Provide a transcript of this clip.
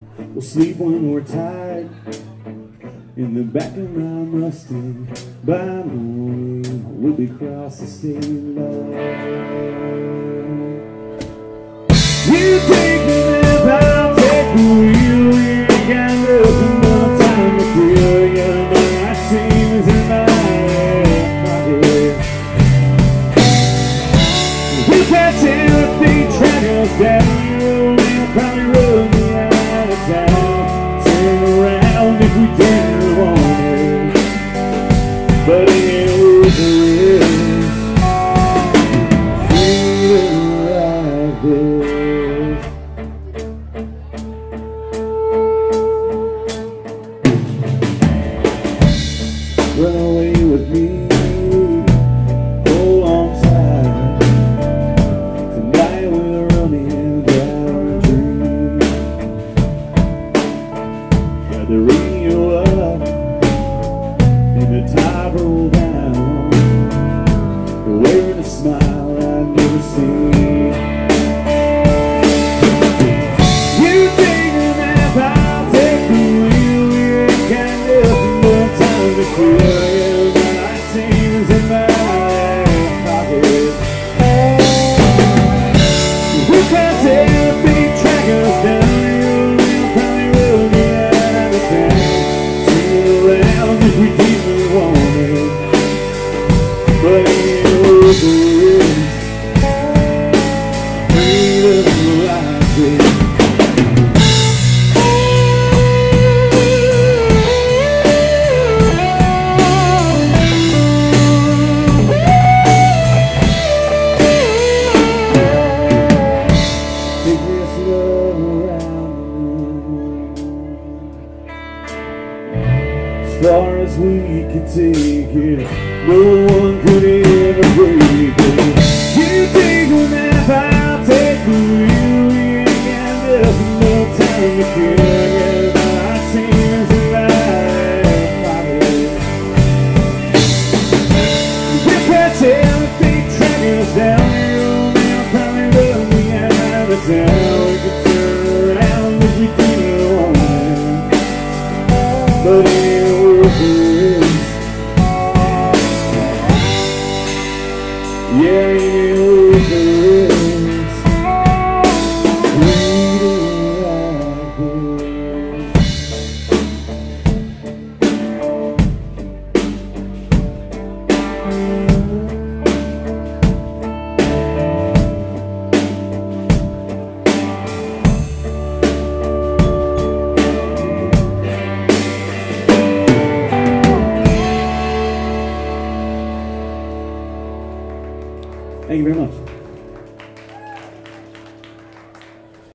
We'll sleep when we're tired in the back of my Mustang. By morning, we'll be across the state line. You take the map, I'll take the wheel. You ain't got nothing but time to kill. You got my seams in my pocket. We can't tell if they track us down. They'll probably run me out of town. Turn around if we didn't want it, but it ain't worth the risk. Freedom like this. Run away with me, hold on tight. Tonight we're running down a dream. Got the radio up and the tide roll down. You're wearing a smile I've never seen. You take the map, I'll take the wheel. We ain't got nothing but time to kill. As far as we could take it, no one could ever break it. You take the map, I'll take the wheel. We ain't got nothing but time to kill. Yeah, my tears in my pocket. We can't tell if they track us down. They'll probably run me out of town. We could turn around if we didn't want it, but it ain't worth it. Yeah, it ain't worth the risk. Freedom like Thank you very much.